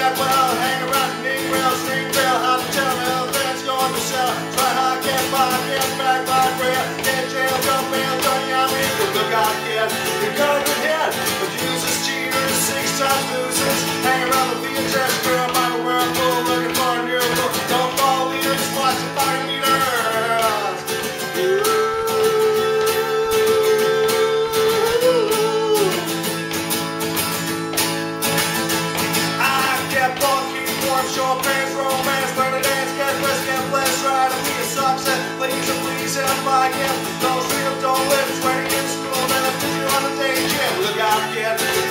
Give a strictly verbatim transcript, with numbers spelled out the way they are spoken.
Bagwell, hang around the knee rail, string rail, how to tell me how things going to sell. Try hard, get by, get back by rail, get jail, jump bail, don't you have me? Look out, kid, you're going to hit. Abusers, cheaters, six times losers, hang around the field, just girl, by the whirlpool, looking for a miracle. Don't follow leaders, watch the fire meters. Short pants, romance, learn to dance, get blessed, get blessed, try to be a success, please and please and like him. Don't stream, don't live, it's where you in school, then I put you on a day gym. Look out, kid.